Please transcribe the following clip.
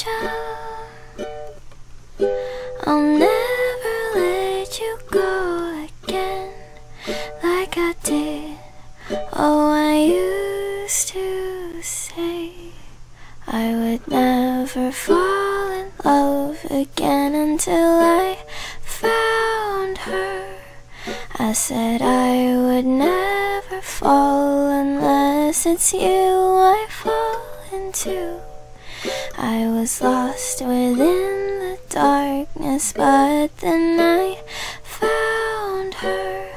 Gacha. I'll never let you go again like I did. Oh, I used to say I would never fall in love again until I found her. I said I would never fall unless it's you I fall into. I was lost within the darkness, but then I found her.